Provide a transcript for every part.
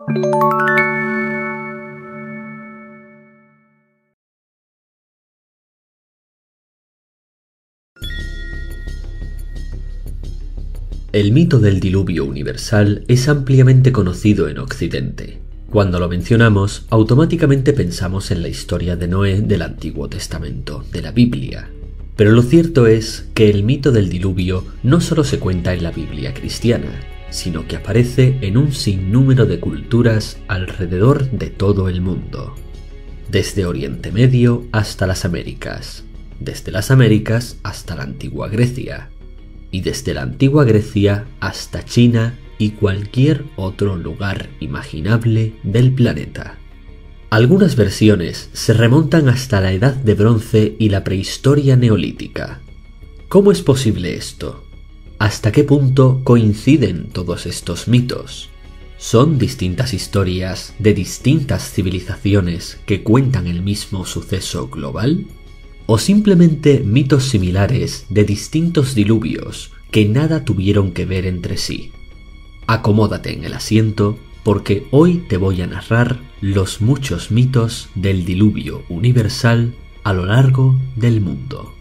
El mito del diluvio universal es ampliamente conocido en Occidente. Cuando lo mencionamos, automáticamente pensamos en la historia de Noé del Antiguo Testamento, de la Biblia. Pero lo cierto es que el mito del diluvio no solo se cuenta en la Biblia cristiana, sino que aparece en un sinnúmero de culturas alrededor de todo el mundo. Desde Oriente Medio hasta las Américas, desde las Américas hasta la antigua Grecia, y desde la antigua Grecia hasta China y cualquier otro lugar imaginable del planeta. Algunas versiones se remontan hasta la Edad de Bronce y la prehistoria neolítica. ¿Cómo es posible esto? ¿Hasta qué punto coinciden todos estos mitos? ¿Son distintas historias de distintas civilizaciones que cuentan el mismo suceso global? ¿O simplemente mitos similares de distintos diluvios que nada tuvieron que ver entre sí? Acomódate en el asiento porque hoy te voy a narrar los muchos mitos del diluvio universal a lo largo del mundo.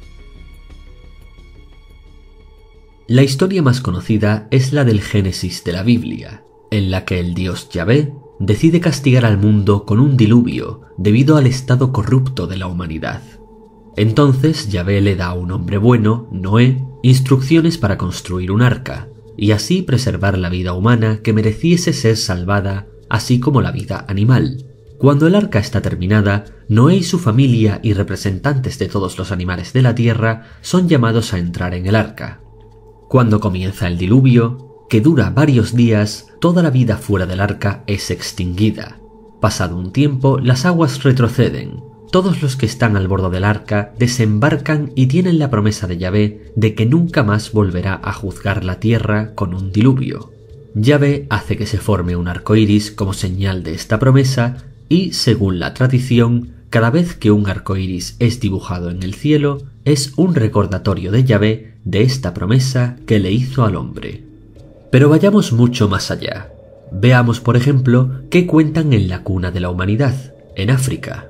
La historia más conocida es la del Génesis de la Biblia, en la que el dios Yahvé decide castigar al mundo con un diluvio debido al estado corrupto de la humanidad. Entonces Yahvé le da a un hombre bueno, Noé, instrucciones para construir un arca, y así preservar la vida humana que mereciese ser salvada, así como la vida animal. Cuando el arca está terminada, Noé y su familia y representantes de todos los animales de la tierra son llamados a entrar en el arca. Cuando comienza el diluvio, que dura varios días, toda la vida fuera del arca es extinguida. Pasado un tiempo, las aguas retroceden. Todos los que están al borde del arca desembarcan y tienen la promesa de Yahvé de que nunca más volverá a juzgar la tierra con un diluvio. Yahvé hace que se forme un arco iris como señal de esta promesa y, según la tradición, cada vez que un arco iris es dibujado en el cielo, es un recordatorio de Yahvé de esta promesa que le hizo al hombre. Pero vayamos mucho más allá. Veamos, por ejemplo, qué cuentan en la cuna de la humanidad, en África.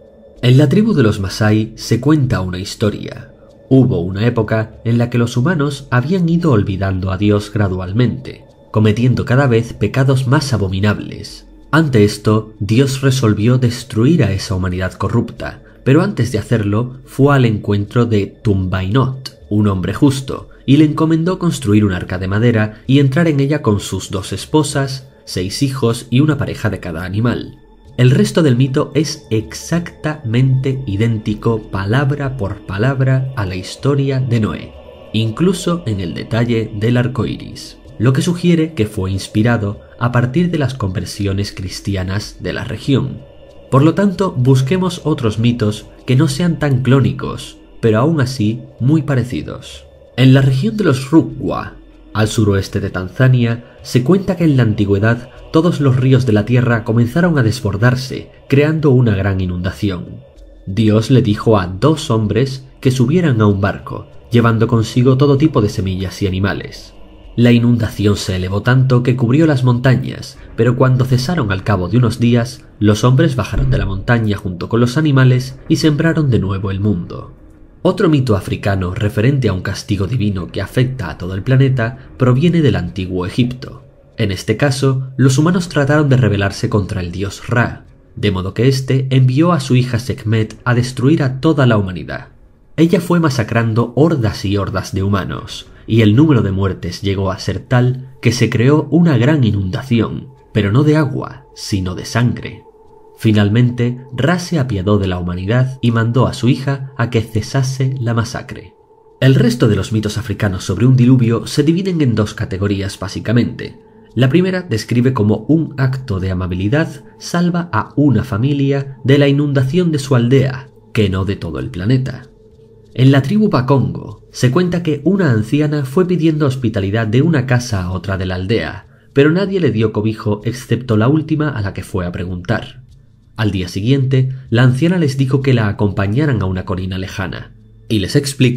En la tribu de los Masái se cuenta una historia. Hubo una época en la que los humanos habían ido olvidando a Dios gradualmente, cometiendo cada vez pecados más abominables. Ante esto, Dios resolvió destruir a esa humanidad corrupta, pero antes de hacerlo fue al encuentro de Tumbainot, un hombre justo, y le encomendó construir un arca de madera y entrar en ella con sus 2 esposas, 6 hijos y una pareja de cada animal. El resto del mito es exactamente idéntico palabra por palabra a la historia de Noé, incluso en el detalle del arco iris, lo que sugiere que fue inspirado a partir de las conversiones cristianas de la región. Por lo tanto, busquemos otros mitos que no sean tan clónicos, pero aún así muy parecidos. En la región de los Rukwa, al suroeste de Tanzania, se cuenta que en la antigüedad todos los ríos de la tierra comenzaron a desbordarse, creando una gran inundación. Dios le dijo a 2 hombres que subieran a un barco, llevando consigo todo tipo de semillas y animales. La inundación se elevó tanto que cubrió las montañas, pero cuando cesaron al cabo de unos días, los hombres bajaron de la montaña junto con los animales y sembraron de nuevo el mundo. Otro mito africano referente a un castigo divino que afecta a todo el planeta proviene del antiguo Egipto. En este caso, los humanos trataron de rebelarse contra el dios Ra, de modo que éste envió a su hija Sekhmet a destruir a toda la humanidad. Ella fue masacrando hordas y hordas de humanos, y el número de muertes llegó a ser tal que se creó una gran inundación, pero no de agua, sino de sangre. Finalmente, Ra se apiadó de la humanidad y mandó a su hija a que cesase la masacre. El resto de los mitos africanos sobre un diluvio se dividen en 2 categorías básicamente. La primera describe cómo un acto de amabilidad salva a una familia de la inundación de su aldea, que no de todo el planeta. En la tribu Bakongo se cuenta que una anciana fue pidiendo hospitalidad de una casa a otra de la aldea, pero nadie le dio cobijo excepto la última a la que fue a preguntar. Al día siguiente, la anciana les dijo que la acompañaran a una colina lejana, y les explicó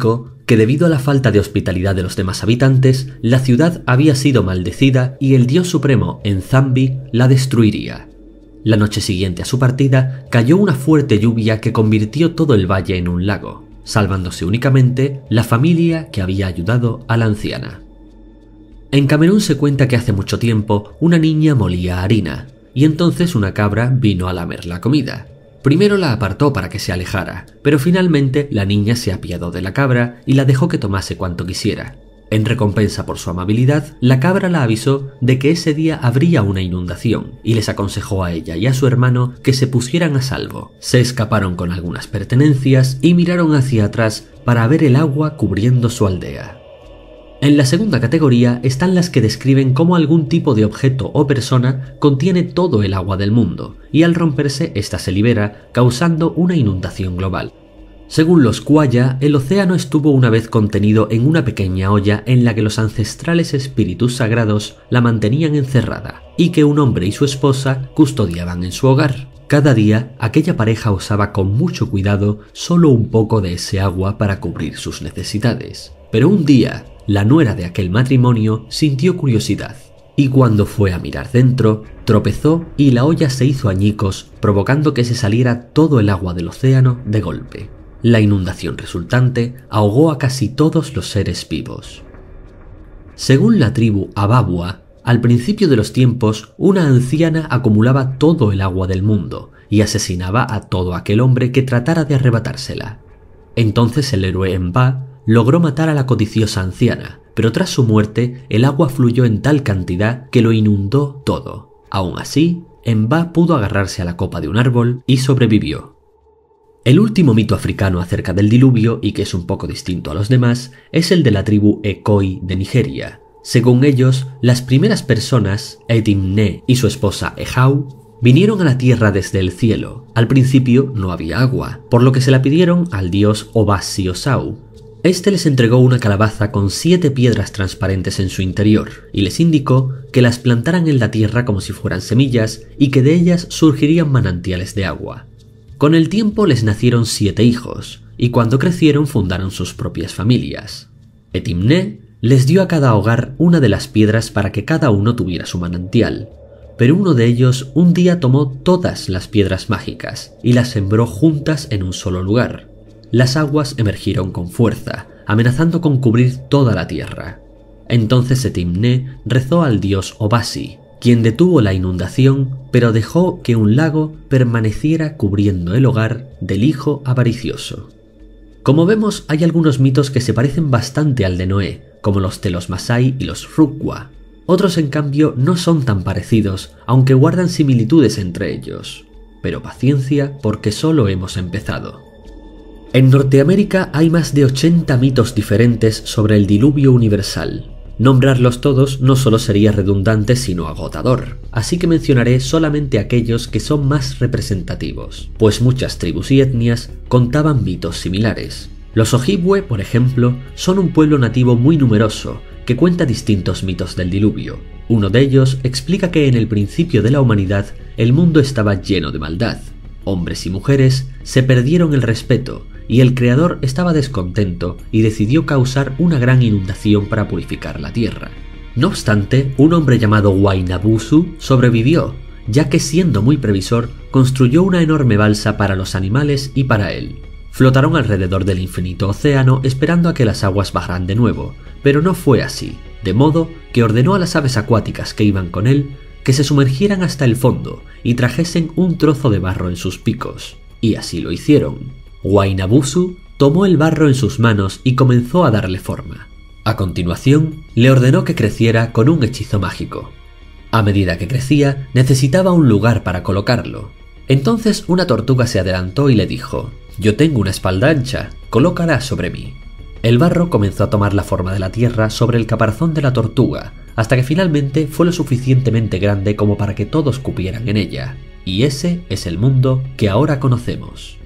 que debido a la falta de hospitalidad de los demás habitantes, la ciudad había sido maldecida y el dios supremo Nzambi la destruiría. La noche siguiente a su partida, cayó una fuerte lluvia que convirtió todo el valle en un lago, salvándose únicamente la familia que había ayudado a la anciana. En Camerún se cuenta que hace mucho tiempo una niña molía harina, y entonces una cabra vino a lamer la comida. Primero la apartó para que se alejara, pero finalmente la niña se apiadó de la cabra y la dejó que tomase cuanto quisiera. En recompensa por su amabilidad, la cabra la avisó de que ese día habría una inundación y les aconsejó a ella y a su hermano que se pusieran a salvo. Se escaparon con algunas pertenencias y miraron hacia atrás para ver el agua cubriendo su aldea. En la segunda categoría están las que describen cómo algún tipo de objeto o persona contiene todo el agua del mundo y al romperse ésta se libera, causando una inundación global. Según los Qualla, el océano estuvo una vez contenido en una pequeña olla en la que los ancestrales espíritus sagrados la mantenían encerrada y que un hombre y su esposa custodiaban en su hogar. Cada día, aquella pareja usaba con mucho cuidado solo un poco de ese agua para cubrir sus necesidades. Pero un día, la nuera de aquel matrimonio sintió curiosidad y cuando fue a mirar dentro, tropezó y la olla se hizo añicos, provocando que se saliera todo el agua del océano de golpe. La inundación resultante ahogó a casi todos los seres vivos. Según la tribu Ababua, al principio de los tiempos, una anciana acumulaba todo el agua del mundo y asesinaba a todo aquel hombre que tratara de arrebatársela. Entonces el héroe Mba logró matar a la codiciosa anciana, pero tras su muerte el agua fluyó en tal cantidad que lo inundó todo. Aún así, Mba pudo agarrarse a la copa de un árbol y sobrevivió. El último mito africano acerca del diluvio, y que es un poco distinto a los demás, es el de la tribu Ekoi de Nigeria. Según ellos, las primeras personas, Etimne y su esposa Ehau, vinieron a la tierra desde el cielo. Al principio no había agua, por lo que se la pidieron al dios Obasi-Osau. Este les entregó una calabaza con 7 piedras transparentes en su interior y les indicó que las plantaran en la tierra como si fueran semillas y que de ellas surgirían manantiales de agua. Con el tiempo les nacieron 7 hijos y cuando crecieron fundaron sus propias familias. Etimne les dio a cada hogar una de las piedras para que cada uno tuviera su manantial, pero uno de ellos un día tomó todas las piedras mágicas y las sembró juntas en un solo lugar. Las aguas emergieron con fuerza, amenazando con cubrir toda la tierra. Entonces Etimne rezó al dios Obasi, quien detuvo la inundación, pero dejó que un lago permaneciera cubriendo el hogar del hijo avaricioso. Como vemos, hay algunos mitos que se parecen bastante al de Noé, como los de los Masái y los Rukwa. Otros, en cambio, no son tan parecidos, aunque guardan similitudes entre ellos. Pero paciencia, porque solo hemos empezado. En Norteamérica hay más de 80 mitos diferentes sobre el diluvio universal. Nombrarlos todos no solo sería redundante sino agotador, así que mencionaré solamente aquellos que son más representativos, pues muchas tribus y etnias contaban mitos similares. Los Ojibwe, por ejemplo, son un pueblo nativo muy numeroso que cuenta distintos mitos del diluvio. Uno de ellos explica que en el principio de la humanidad el mundo estaba lleno de maldad. Hombres y mujeres se perdieron el respeto y el creador estaba descontento y decidió causar una gran inundación para purificar la tierra. No obstante, un hombre llamado Wainabusu sobrevivió, ya que siendo muy previsor, construyó una enorme balsa para los animales y para él. Flotaron alrededor del infinito océano esperando a que las aguas bajaran de nuevo, pero no fue así, de modo que ordenó a las aves acuáticas que iban con él que se sumergieran hasta el fondo y trajesen un trozo de barro en sus picos, y así lo hicieron. Wainabusu tomó el barro en sus manos y comenzó a darle forma. A continuación, le ordenó que creciera con un hechizo mágico. A medida que crecía, necesitaba un lugar para colocarlo. Entonces una tortuga se adelantó y le dijo: «Yo tengo una espalda ancha, colócala sobre mí». El barro comenzó a tomar la forma de la tierra sobre el caparazón de la tortuga, hasta que finalmente fue lo suficientemente grande como para que todos cupieran en ella. Y ese es el mundo que ahora conocemos.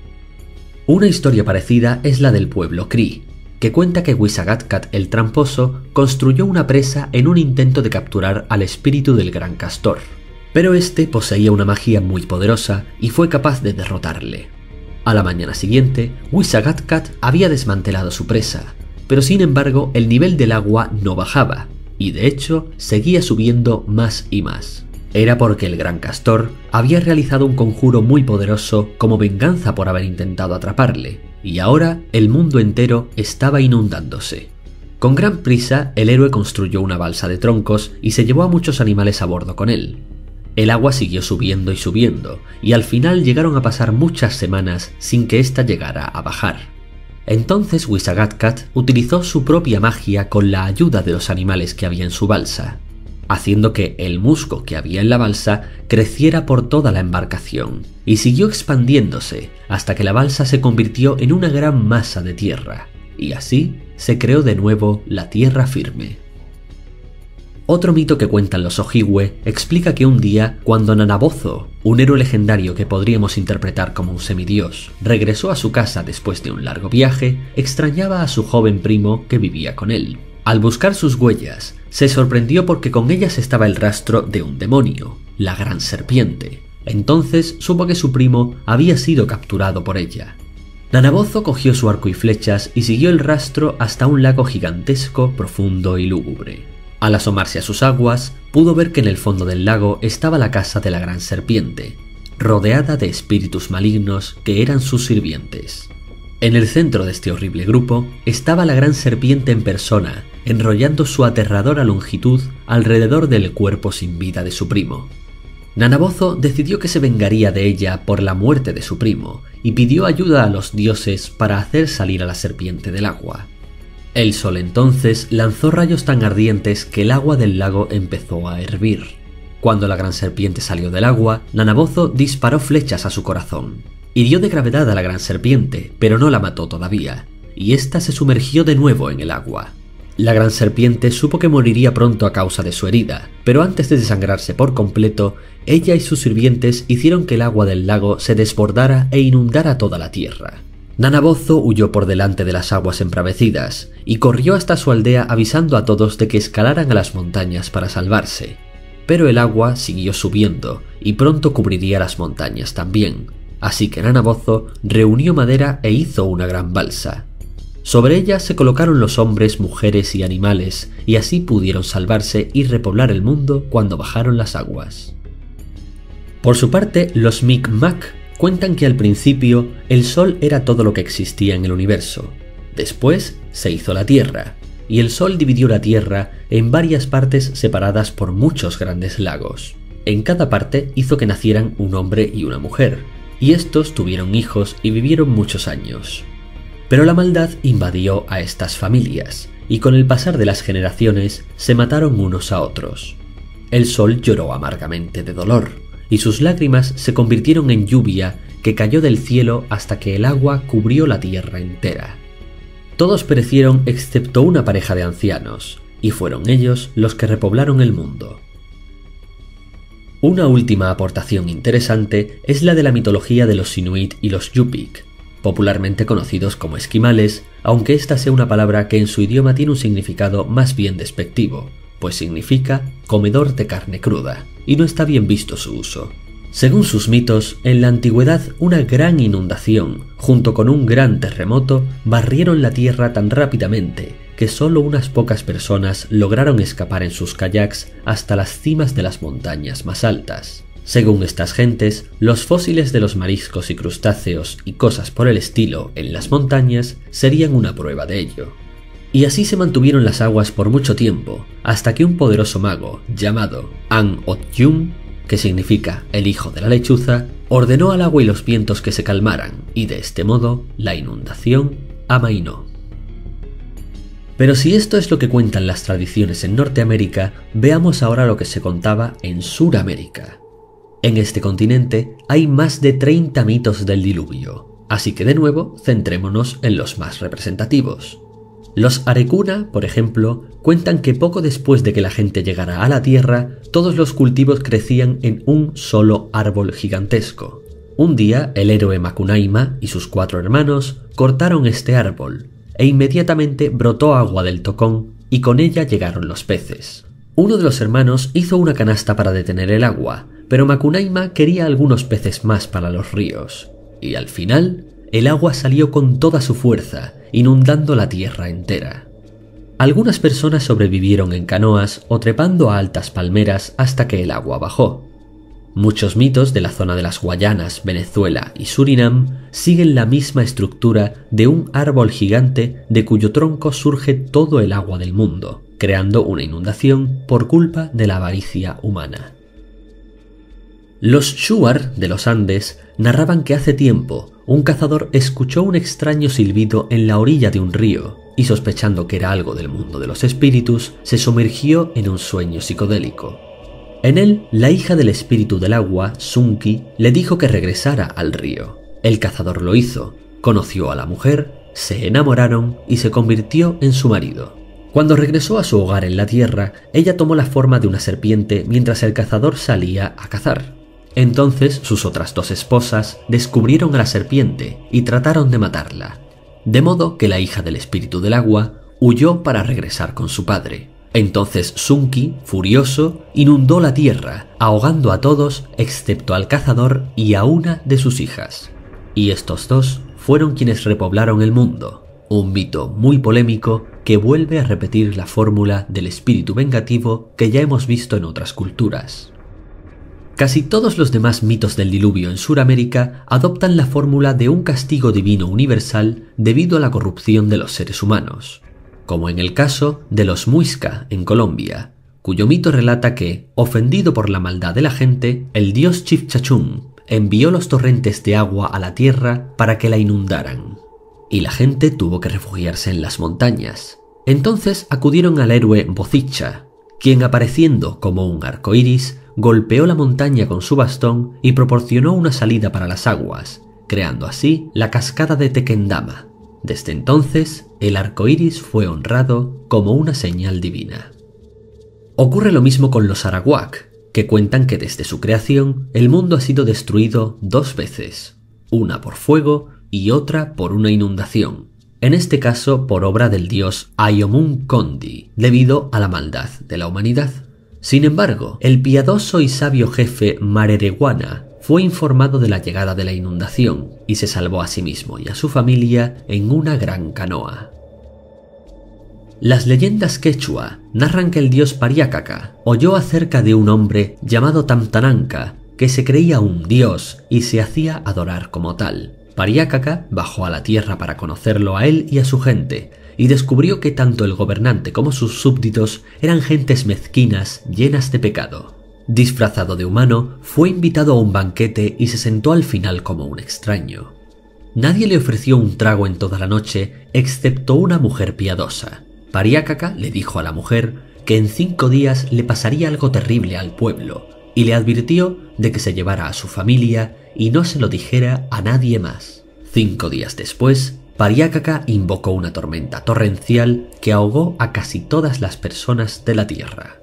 Una historia parecida es la del pueblo Cree, que cuenta que Wisagatcat el Tramposo construyó una presa en un intento de capturar al espíritu del gran castor, pero este poseía una magia muy poderosa y fue capaz de derrotarle. A la mañana siguiente, Wisagatcat había desmantelado su presa, pero sin embargo el nivel del agua no bajaba, y de hecho seguía subiendo más y más. Era porque el gran castor había realizado un conjuro muy poderoso como venganza por haber intentado atraparle, y ahora el mundo entero estaba inundándose. Con gran prisa, el héroe construyó una balsa de troncos y se llevó a muchos animales a bordo con él. El agua siguió subiendo y subiendo, y al final llegaron a pasar muchas semanas sin que ésta llegara a bajar. Entonces Wisagatcat utilizó su propia magia con la ayuda de los animales que había en su balsa, haciendo que el musgo que había en la balsa creciera por toda la embarcación, y siguió expandiéndose hasta que la balsa se convirtió en una gran masa de tierra, y así se creó de nuevo la tierra firme. Otro mito que cuentan los Ojibwe explica que un día, cuando Nanabozo, un héroe legendario que podríamos interpretar como un semidios, regresó a su casa después de un largo viaje, extrañaba a su joven primo que vivía con él. Al buscar sus huellas, se sorprendió porque con ellas estaba el rastro de un demonio, la gran serpiente. Entonces supo que su primo había sido capturado por ella. Nanabozo cogió su arco y flechas y siguió el rastro hasta un lago gigantesco, profundo y lúgubre. Al asomarse a sus aguas, pudo ver que en el fondo del lago estaba la casa de la gran serpiente, rodeada de espíritus malignos que eran sus sirvientes. En el centro de este horrible grupo estaba la gran serpiente en persona, enrollando su aterradora longitud alrededor del cuerpo sin vida de su primo. Nanabozo decidió que se vengaría de ella por la muerte de su primo y pidió ayuda a los dioses para hacer salir a la serpiente del agua. El sol entonces lanzó rayos tan ardientes que el agua del lago empezó a hervir. Cuando la gran serpiente salió del agua, Nanabozo disparó flechas a su corazón. Hirió de gravedad a la gran serpiente, pero no la mató todavía, y ésta se sumergió de nuevo en el agua. La gran serpiente supo que moriría pronto a causa de su herida, pero antes de desangrarse por completo, ella y sus sirvientes hicieron que el agua del lago se desbordara e inundara toda la tierra. Nanabozo huyó por delante de las aguas embravecidas y corrió hasta su aldea avisando a todos de que escalaran a las montañas para salvarse. Pero el agua siguió subiendo y pronto cubriría las montañas también, así que Nanabozo reunió madera e hizo una gran balsa. Sobre ella se colocaron los hombres, mujeres y animales, y así pudieron salvarse y repoblar el mundo cuando bajaron las aguas. Por su parte, los Mi'kmaq cuentan que al principio el sol era todo lo que existía en el universo. Después se hizo la Tierra, y el sol dividió la Tierra en varias partes separadas por muchos grandes lagos. En cada parte hizo que nacieran un hombre y una mujer, y estos tuvieron hijos y vivieron muchos años. Pero la maldad invadió a estas familias, y con el pasar de las generaciones se mataron unos a otros. El sol lloró amargamente de dolor, y sus lágrimas se convirtieron en lluvia que cayó del cielo hasta que el agua cubrió la tierra entera. Todos perecieron excepto una pareja de ancianos, y fueron ellos los que repoblaron el mundo. Una última aportación interesante es la de la mitología de los Inuit y los Yupik, popularmente conocidos como esquimales, aunque esta sea una palabra que en su idioma tiene un significado más bien despectivo, pues significa comedor de carne cruda, y no está bien visto su uso. Según sus mitos, en la antigüedad una gran inundación, junto con un gran terremoto, barrieron la tierra tan rápidamente que solo unas pocas personas lograron escapar en sus kayaks hasta las cimas de las montañas más altas. Según estas gentes, los fósiles de los mariscos y crustáceos y cosas por el estilo en las montañas serían una prueba de ello. Y así se mantuvieron las aguas por mucho tiempo, hasta que un poderoso mago llamado An-Otyum, que significa el hijo de la lechuza, ordenó al agua y los vientos que se calmaran, y de este modo la inundación amainó. Pero si esto es lo que cuentan las tradiciones en Norteamérica, veamos ahora lo que se contaba en Suramérica. En este continente hay más de 30 mitos del diluvio, así que de nuevo centrémonos en los más representativos. Los Arecuna, por ejemplo, cuentan que poco después de que la gente llegara a la tierra, todos los cultivos crecían en un solo árbol gigantesco. Un día, el héroe Macunaíma y sus 4 hermanos cortaron este árbol, e inmediatamente brotó agua del tocón y con ella llegaron los peces. Uno de los hermanos hizo una canasta para detener el agua, pero Macunaíma quería algunos peces más para los ríos, y al final el agua salió con toda su fuerza, inundando la tierra entera. Algunas personas sobrevivieron en canoas o trepando a altas palmeras hasta que el agua bajó. Muchos mitos de la zona de las Guayanas, Venezuela y Surinam siguen la misma estructura de un árbol gigante de cuyo tronco surge todo el agua del mundo, creando una inundación por culpa de la avaricia humana. Los Shuar de los Andes narraban que hace tiempo un cazador escuchó un extraño silbido en la orilla de un río y, sospechando que era algo del mundo de los espíritus, se sumergió en un sueño psicodélico. En él, la hija del espíritu del agua, Sunki, le dijo que regresara al río. El cazador lo hizo, conoció a la mujer, se enamoraron y se convirtió en su marido. Cuando regresó a su hogar en la tierra, ella tomó la forma de una serpiente mientras el cazador salía a cazar. Entonces sus otras dos esposas descubrieron a la serpiente y trataron de matarla, de modo que la hija del espíritu del agua huyó para regresar con su padre. Entonces Sunki, furioso, inundó la tierra, ahogando a todos excepto al cazador y a una de sus hijas. Y estos dos fueron quienes repoblaron el mundo, un mito muy polémico que vuelve a repetir la fórmula del espíritu vengativo que ya hemos visto en otras culturas. Casi todos los demás mitos del diluvio en Sudamérica adoptan la fórmula de un castigo divino universal debido a la corrupción de los seres humanos, como en el caso de los Muisca en Colombia, cuyo mito relata que, ofendido por la maldad de la gente, el dios Chifchachún envió los torrentes de agua a la tierra para que la inundaran, y la gente tuvo que refugiarse en las montañas. Entonces acudieron al héroe Bocicha, quien, apareciendo como un arco iris, golpeó la montaña con su bastón y proporcionó una salida para las aguas, creando así la cascada de Tequendama. Desde entonces, el arco iris fue honrado como una señal divina. Ocurre lo mismo con los Arawak, que cuentan que desde su creación el mundo ha sido destruido 2 veces, una por fuego y otra por una inundación, en este caso por obra del dios Ayomun Kondi, debido a la maldad de la humanidad. Sin embargo, el piadoso y sabio jefe Marereguana fue informado de la llegada de la inundación y se salvó a sí mismo y a su familia en una gran canoa. Las leyendas quechua narran que el dios Pariácaca oyó acerca de un hombre llamado Tamtananca que se creía un dios y se hacía adorar como tal. Pariácaca bajó a la tierra para conocerlo a él y a su gente, y descubrió que tanto el gobernante como sus súbditos eran gentes mezquinas llenas de pecado. Disfrazado de humano, fue invitado a un banquete y se sentó al final como un extraño. Nadie le ofreció un trago en toda la noche, excepto una mujer piadosa. Pariácaca le dijo a la mujer que en 5 días le pasaría algo terrible al pueblo, y le advirtió de que se llevara a su familia y no se lo dijera a nadie más. 5 días después, Pariácaca invocó una tormenta torrencial que ahogó a casi todas las personas de la tierra.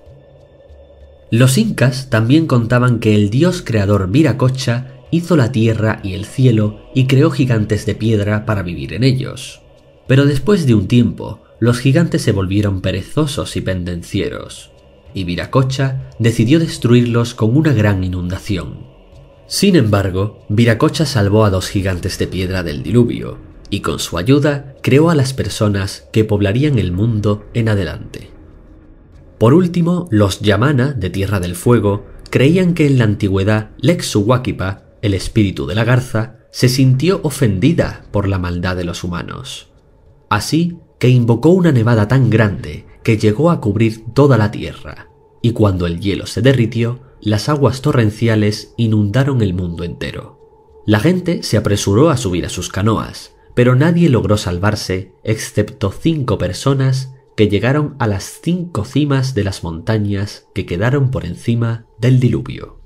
Los incas también contaban que el dios creador Viracocha hizo la tierra y el cielo y creó gigantes de piedra para vivir en ellos. Pero después de un tiempo, los gigantes se volvieron perezosos y pendencieros, y Viracocha decidió destruirlos con una gran inundación. Sin embargo, Viracocha salvó a 2 gigantes de piedra del diluvio, y con su ayuda creó a las personas que poblarían el mundo en adelante. Por último, los Yamana de Tierra del Fuego creían que en la antigüedad Lexuhuaquipa, el espíritu de la garza, se sintió ofendida por la maldad de los humanos. Así que invocó una nevada tan grande que llegó a cubrir toda la tierra, y cuando el hielo se derritió, las aguas torrenciales inundaron el mundo entero. La gente se apresuró a subir a sus canoas, pero nadie logró salvarse excepto 5 personas que llegaron a las 5 cimas de las montañas que quedaron por encima del diluvio.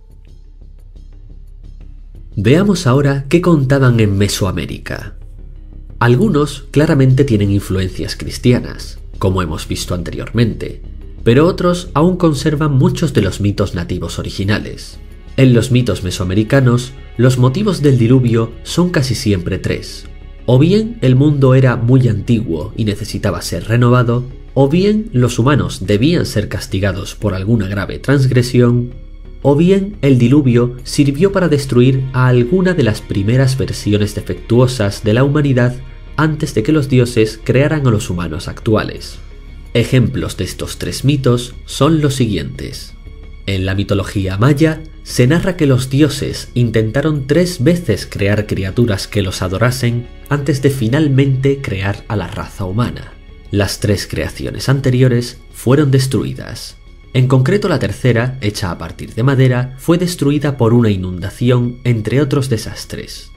Veamos ahora qué contaban en Mesoamérica. Algunos claramente tienen influencias cristianas, como hemos visto anteriormente, pero otros aún conservan muchos de los mitos nativos originales. En los mitos mesoamericanos, los motivos del diluvio son casi siempre 3. O bien el mundo era muy antiguo y necesitaba ser renovado, o bien los humanos debían ser castigados por alguna grave transgresión, o bien el diluvio sirvió para destruir a alguna de las primeras versiones defectuosas de la humanidad antes de que los dioses crearan a los humanos actuales. Ejemplos de estos tres mitos son los siguientes. En la mitología maya se narra que los dioses intentaron 3 veces crear criaturas que los adorasen antes de finalmente crear a la raza humana. Las 3 creaciones anteriores fueron destruidas. En concreto, la tercera, hecha a partir de madera, fue destruida por una inundación, entre otros desastres.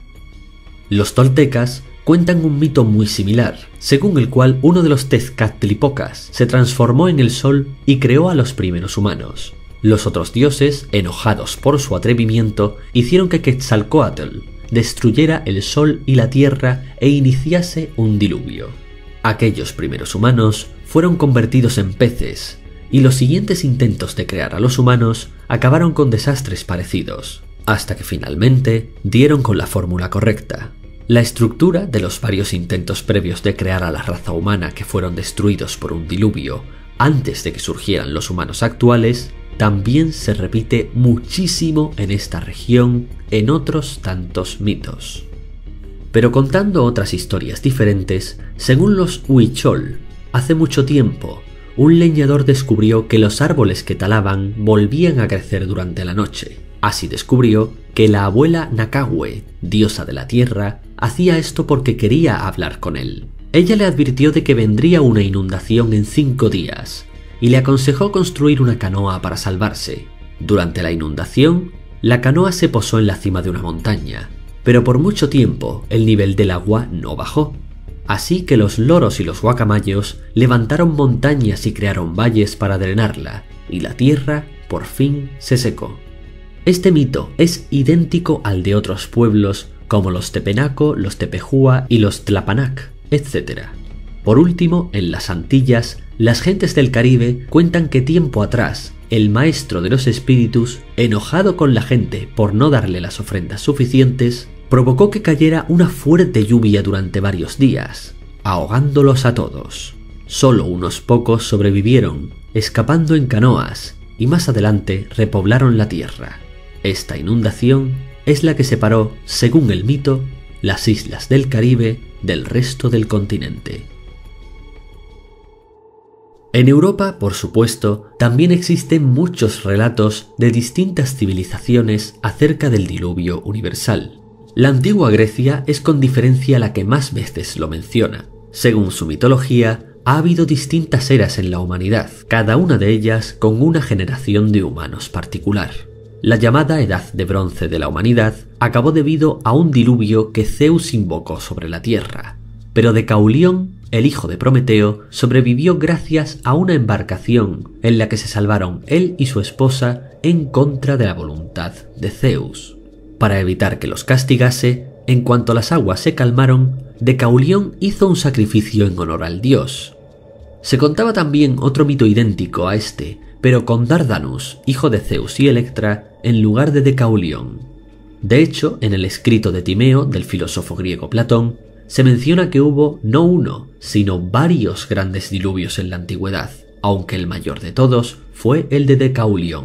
Los toltecas cuentan un mito muy similar, según el cual uno de los Tezcatlipocas se transformó en el sol y creó a los primeros humanos. Los otros dioses, enojados por su atrevimiento, hicieron que Quetzalcóatl destruyera el sol y la tierra e iniciase un diluvio. Aquellos primeros humanos fueron convertidos en peces, y los siguientes intentos de crear a los humanos acabaron con desastres parecidos, hasta que finalmente dieron con la fórmula correcta. La estructura de los varios intentos previos de crear a la raza humana que fueron destruidos por un diluvio antes de que surgieran los humanos actuales también se repite muchísimo en esta región en otros tantos mitos. Pero contando otras historias diferentes, según los Huichol, hace mucho tiempo, un leñador descubrió que los árboles que talaban volvían a crecer durante la noche. Así descubrió que la abuela Nakahue, diosa de la tierra, hacía esto porque quería hablar con él. Ella le advirtió de que vendría una inundación en 5 días, y le aconsejó construir una canoa para salvarse. Durante la inundación, la canoa se posó en la cima de una montaña, pero por mucho tiempo el nivel del agua no bajó. Así que los loros y los guacamayos levantaron montañas y crearon valles para drenarla, y la tierra por fin se secó. Este mito es idéntico al de otros pueblos como los Tepenaco, los Tepehua y los Tlapanac, etc. Por último, en las Antillas, las gentes del Caribe cuentan que tiempo atrás, el maestro de los espíritus, enojado con la gente por no darle las ofrendas suficientes, provocó que cayera una fuerte lluvia durante varios días, ahogándolos a todos. Solo unos pocos sobrevivieron, escapando en canoas, y más adelante repoblaron la tierra. Esta inundación es la que separó, según el mito, las islas del Caribe del resto del continente. En Europa, por supuesto, también existen muchos relatos de distintas civilizaciones acerca del diluvio universal. La antigua Grecia es con diferencia la que más veces lo menciona. Según su mitología, ha habido distintas eras en la humanidad, cada una de ellas con una generación de humanos particular. La llamada Edad de Bronce de la humanidad acabó debido a un diluvio que Zeus invocó sobre la tierra, pero Decaulión, el hijo de Prometeo, sobrevivió gracias a una embarcación en la que se salvaron él y su esposa en contra de la voluntad de Zeus. Para evitar que los castigase, en cuanto las aguas se calmaron, Decaulión hizo un sacrificio en honor al dios. Se contaba también otro mito idéntico a este, pero con Dardanus, hijo de Zeus y Electra, en lugar de Decaulión. De hecho, en el escrito de Timeo del filósofo griego Platón, se menciona que hubo no uno, sino varios grandes diluvios en la antigüedad, aunque el mayor de todos fue el de Decaulión.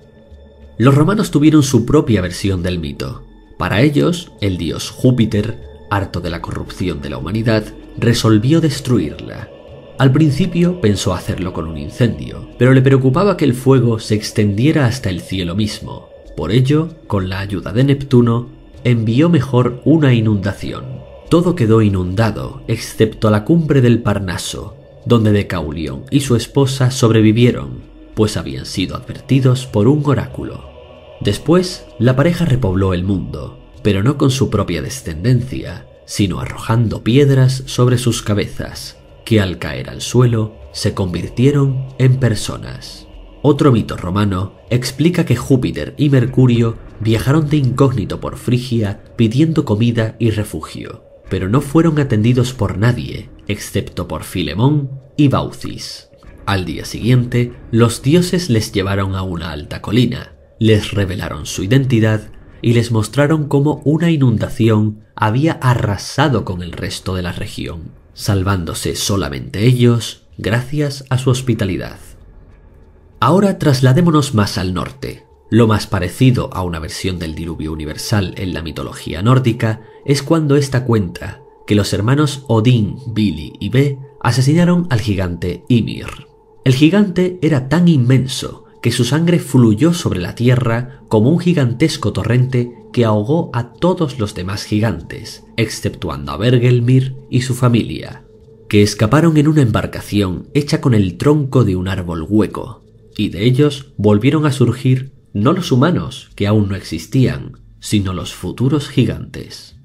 Los romanos tuvieron su propia versión del mito. Para ellos, el dios Júpiter, harto de la corrupción de la humanidad, resolvió destruirla. Al principio pensó hacerlo con un incendio, pero le preocupaba que el fuego se extendiera hasta el cielo mismo. Por ello, con la ayuda de Neptuno, envió mejor una inundación. Todo quedó inundado, excepto la cumbre del Parnaso, donde Decaulión y su esposa sobrevivieron, pues habían sido advertidos por un oráculo. Después, la pareja repobló el mundo, pero no con su propia descendencia, sino arrojando piedras sobre sus cabezas, que al caer al suelo se convirtieron en personas. Otro mito romano explica que Júpiter y Mercurio viajaron de incógnito por Frigia pidiendo comida y refugio, pero no fueron atendidos por nadie, excepto por Filemón y Baucis. Al día siguiente, los dioses les llevaron a una alta colina, les revelaron su identidad y les mostraron cómo una inundación había arrasado con el resto de la región, salvándose solamente ellos gracias a su hospitalidad. Ahora trasladémonos más al norte. Lo más parecido a una versión del diluvio universal en la mitología nórdica es cuando ésta cuenta que los hermanos Odín, Vili y Ve asesinaron al gigante Ymir. El gigante era tan inmenso que su sangre fluyó sobre la tierra como un gigantesco torrente que ahogó a todos los demás gigantes, exceptuando a Bergelmir y su familia, que escaparon en una embarcación hecha con el tronco de un árbol hueco, y de ellos volvieron a surgir no los humanos, que aún no existían, sino los futuros gigantes.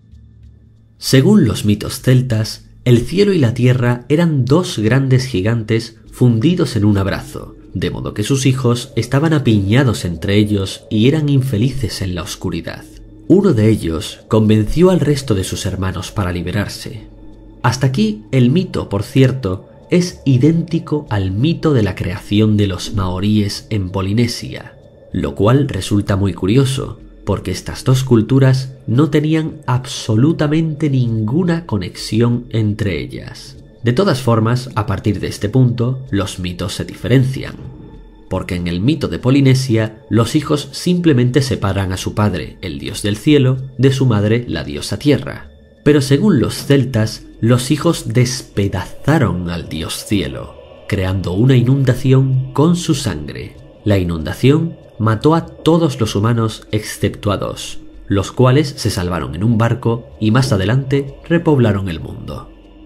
Según los mitos celtas, el cielo y la tierra eran dos grandes gigantes fundidos en un abrazo, de modo que sus hijos estaban apiñados entre ellos y eran infelices en la oscuridad. Uno de ellos convenció al resto de sus hermanos para liberarse. Hasta aquí el mito, por cierto, es idéntico al mito de la creación de los maoríes en Polinesia, lo cual resulta muy curioso, porque estas dos culturas no tenían absolutamente ninguna conexión entre ellas. De todas formas, a partir de este punto, los mitos se diferencian, porque en el mito de Polinesia, los hijos simplemente separan a su padre, el dios del cielo, de su madre, la diosa tierra. Pero según los celtas, los hijos despedazaron al dios cielo, creando una inundación con su sangre. La inundación mató a todos los humanos excepto a dos, los cuales se salvaron en un barco y más adelante repoblaron el mundo.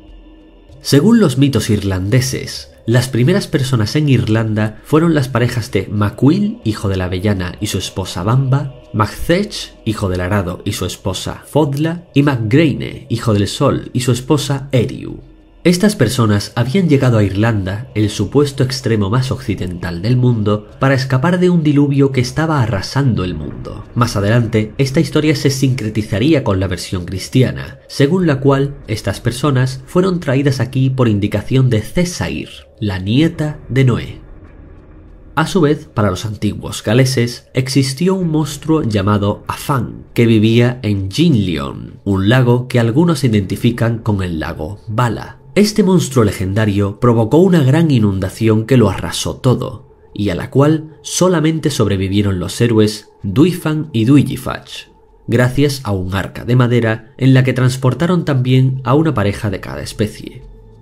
Según los mitos irlandeses, las primeras personas en Irlanda fueron las parejas de Macuil, hijo de la avellana y su esposa Bamba, Macthech, hijo del arado y su esposa Fodla, y Macgraine, hijo del sol y su esposa Eriu. Estas personas habían llegado a Irlanda, el supuesto extremo más occidental del mundo, para escapar de un diluvio que estaba arrasando el mundo. Más adelante, esta historia se sincretizaría con la versión cristiana, según la cual estas personas fueron traídas aquí por indicación de Césair, la nieta de Noé. A su vez, para los antiguos galeses, existió un monstruo llamado Afán, que vivía en Ginlion, un lago que algunos identifican con el lago Vala. Este monstruo legendario provocó una gran inundación que lo arrasó todo, y a la cual solamente sobrevivieron los héroes Duifan y Duigifach, gracias a un arca de madera en la que transportaron también a una pareja de cada especie.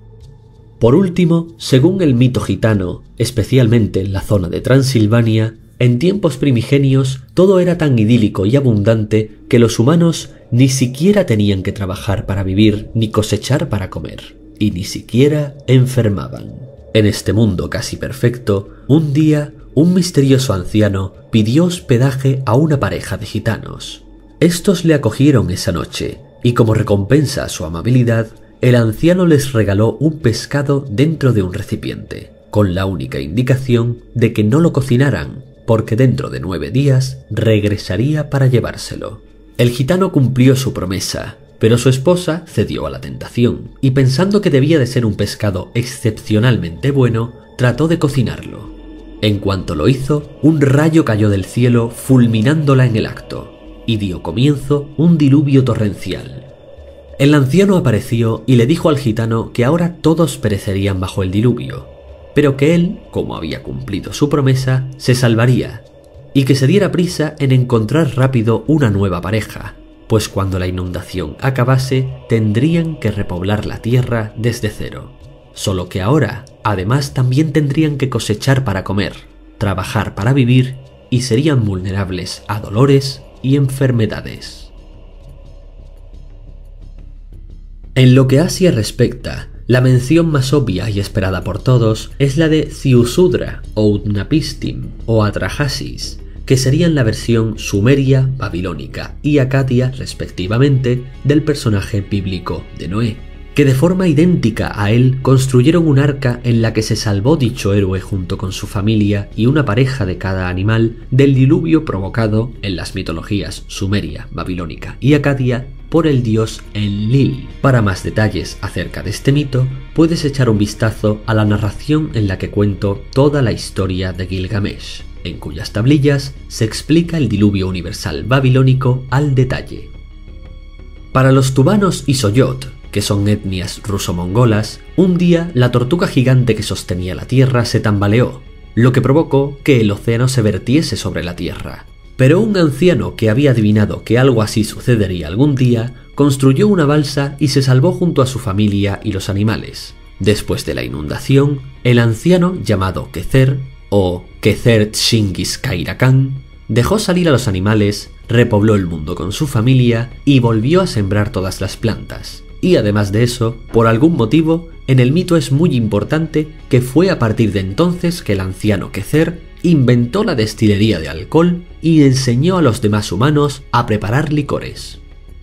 Por último, según el mito gitano, especialmente en la zona de Transilvania, en tiempos primigenios todo era tan idílico y abundante que los humanos ni siquiera tenían que trabajar para vivir ni cosechar para comer, y ni siquiera enfermaban. En este mundo casi perfecto, un día un misterioso anciano pidió hospedaje a una pareja de gitanos. Estos le acogieron esa noche, y como recompensa a su amabilidad, el anciano les regaló un pescado dentro de un recipiente, con la única indicación de que no lo cocinaran, porque dentro de 9 días regresaría para llevárselo. El gitano cumplió su promesa, pero su esposa cedió a la tentación, y pensando que debía de ser un pescado excepcionalmente bueno, trató de cocinarlo. En cuanto lo hizo, un rayo cayó del cielo fulminándola en el acto, y dio comienzo un diluvio torrencial. El anciano apareció y le dijo al gitano que ahora todos perecerían bajo el diluvio, pero que él, como había cumplido su promesa, se salvaría, y que se diera prisa en encontrar rápido una nueva pareja, pues cuando la inundación acabase tendrían que repoblar la tierra desde cero. Solo que ahora, además, también tendrían que cosechar para comer, trabajar para vivir y serían vulnerables a dolores y enfermedades. En lo que Asia respecta, la mención más obvia y esperada por todos es la de Ziusudra o Utnapishtim o Atrahasis, que serían la versión sumeria, babilónica y acadia, respectivamente, del personaje bíblico de Noé, que de forma idéntica a él construyeron un arca en la que se salvó dicho héroe junto con su familia y una pareja de cada animal del diluvio provocado en las mitologías sumeria, babilónica y acadia por el dios Enlil. Para más detalles acerca de este mito, puedes echar un vistazo a la narración en la que cuento toda la historia de Gilgamesh, en cuyas tablillas se explica el diluvio universal babilónico al detalle. Para los tubanos y soyot, que son etnias ruso-mongolas, un día la tortuga gigante que sostenía la tierra se tambaleó, lo que provocó que el océano se vertiese sobre la Tierra. Pero un anciano que había adivinado que algo así sucedería algún día, construyó una balsa y se salvó junto a su familia y los animales. Después de la inundación, el anciano llamado Kecer, o Kecer Tshingis Kairakan, dejó salir a los animales, repobló el mundo con su familia y volvió a sembrar todas las plantas. Y además de eso, por algún motivo, en el mito es muy importante que fue a partir de entonces que el anciano Kecer inventó la destilería de alcohol y enseñó a los demás humanos a preparar licores.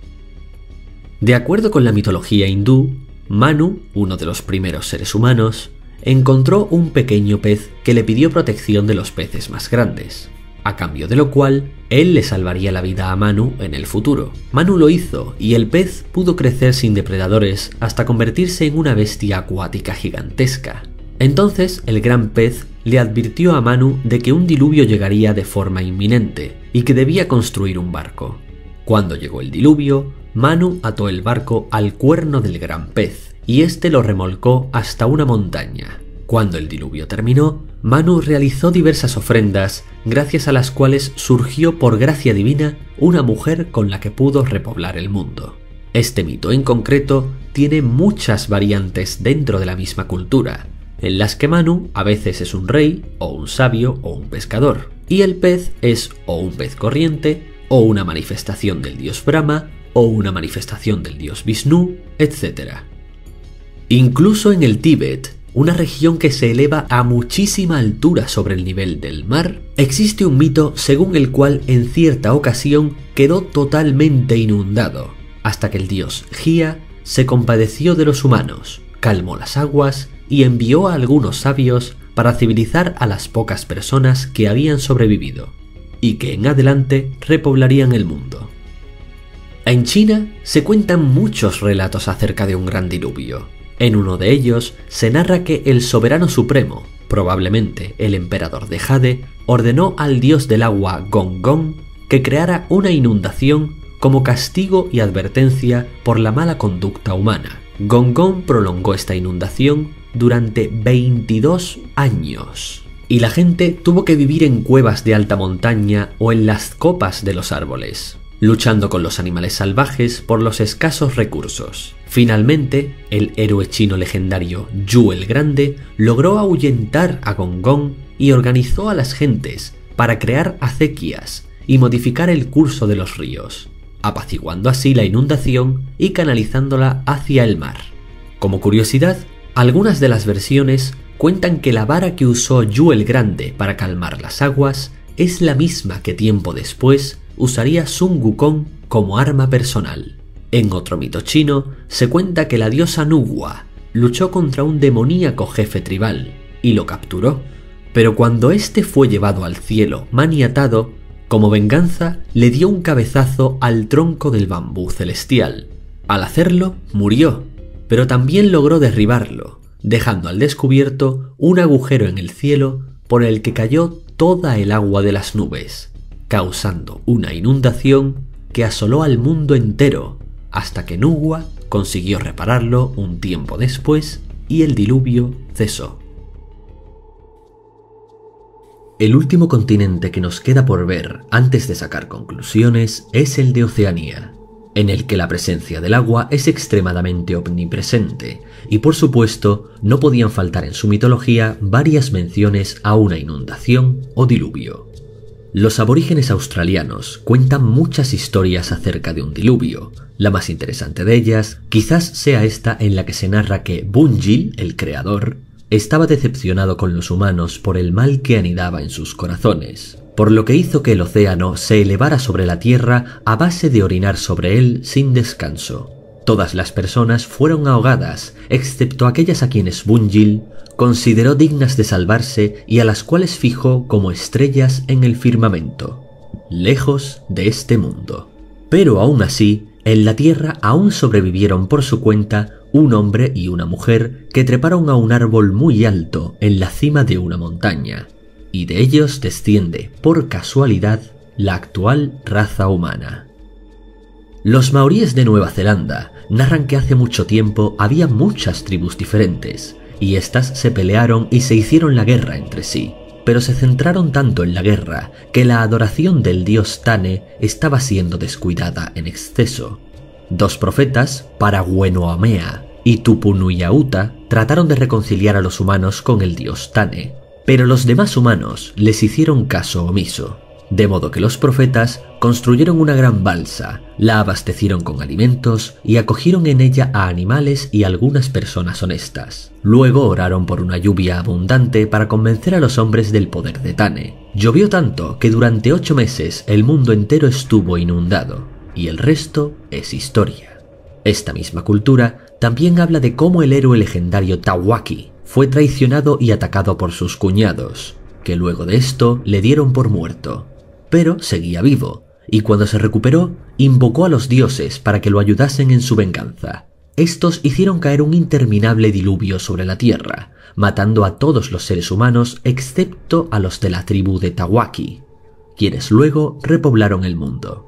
De acuerdo con la mitología hindú, Manu, uno de los primeros seres humanos, encontró un pequeño pez que le pidió protección de los peces más grandes, a cambio de lo cual él le salvaría la vida a Manu en el futuro. Manu lo hizo y el pez pudo crecer sin depredadores hasta convertirse en una bestia acuática gigantesca. Entonces el gran pez le advirtió a Manu de que un diluvio llegaría de forma inminente y que debía construir un barco. Cuando llegó el diluvio, Manu ató el barco al cuerno del gran pez y este lo remolcó hasta una montaña. Cuando el diluvio terminó, Manu realizó diversas ofrendas, gracias a las cuales surgió por gracia divina una mujer con la que pudo repoblar el mundo. Este mito en concreto tiene muchas variantes dentro de la misma cultura, en las que Manu a veces es un rey, o un sabio, o un pescador, y el pez es o un pez corriente, o una manifestación del dios Brahma, o una manifestación del dios Vishnu, etc. Incluso en el Tíbet, una región que se eleva a muchísima altura sobre el nivel del mar, existe un mito según el cual en cierta ocasión quedó totalmente inundado, hasta que el dios Gia se compadeció de los humanos, calmó las aguas y envió a algunos sabios para civilizar a las pocas personas que habían sobrevivido, y que en adelante repoblarían el mundo. En China se cuentan muchos relatos acerca de un gran diluvio. En uno de ellos se narra que el soberano supremo, probablemente el emperador de Jade, ordenó al dios del agua Gong Gong que creara una inundación como castigo y advertencia por la mala conducta humana. Gong Gong prolongó esta inundación durante 22 años y la gente tuvo que vivir en cuevas de alta montaña o en las copas de los árboles, luchando con los animales salvajes por los escasos recursos. Finalmente, el héroe chino legendario Yu el Grande logró ahuyentar a Gong Gong y organizó a las gentes para crear acequias y modificar el curso de los ríos, apaciguando así la inundación y canalizándola hacia el mar. Como curiosidad, algunas de las versiones cuentan que la vara que usó Yu el Grande para calmar las aguas es la misma que tiempo después usaría Sun Wukong como arma personal. En otro mito chino se cuenta que la diosa Nugua luchó contra un demoníaco jefe tribal y lo capturó, pero cuando éste fue llevado al cielo maniatado, como venganza le dio un cabezazo al tronco del bambú celestial. Al hacerlo, murió, pero también logró derribarlo, dejando al descubierto un agujero en el cielo por el que cayó toda el agua de las nubes, causando una inundación que asoló al mundo entero, hasta que Nugua consiguió repararlo un tiempo después y el diluvio cesó. El último continente que nos queda por ver antes de sacar conclusiones es el de Oceanía, en el que la presencia del agua es extremadamente omnipresente y por supuesto no podían faltar en su mitología varias menciones a una inundación o diluvio. Los aborígenes australianos cuentan muchas historias acerca de un diluvio. La más interesante de ellas quizás sea esta en la que se narra que Bunjil, el creador, estaba decepcionado con los humanos por el mal que anidaba en sus corazones, por lo que hizo que el océano se elevara sobre la tierra a base de orinar sobre él sin descanso. Todas las personas fueron ahogadas, excepto aquellas a quienes Bunjil consideró dignas de salvarse y a las cuales fijó como estrellas en el firmamento, lejos de este mundo. Pero aún así, en la tierra aún sobrevivieron por su cuenta un hombre y una mujer que treparon a un árbol muy alto en la cima de una montaña, y de ellos desciende, por casualidad, la actual raza humana. Los maoríes de Nueva Zelanda narran que hace mucho tiempo había muchas tribus diferentes, y estas se pelearon y se hicieron la guerra entre sí. pero se centraron tanto en la guerra que la adoración del dios Tane estaba siendo descuidada en exceso. Dos profetas, Paraguenoamea y Tupunuyauta, trataron de reconciliar a los humanos con el dios Tane, pero los demás humanos les hicieron caso omiso, de modo que los profetas construyeron una gran balsa, la abastecieron con alimentos y acogieron en ella a animales y algunas personas honestas. Luego oraron por una lluvia abundante para convencer a los hombres del poder de Tane. Llovió tanto que durante 8 meses el mundo entero estuvo inundado, y el resto es historia. Esta misma cultura también habla de cómo el héroe legendario Tawaki fue traicionado y atacado por sus cuñados, que luego de esto le dieron por muerto. Pero seguía vivo, y cuando se recuperó, invocó a los dioses para que lo ayudasen en su venganza. Estos hicieron caer un interminable diluvio sobre la tierra, matando a todos los seres humanos excepto a los de la tribu de Tawaki, quienes luego repoblaron el mundo.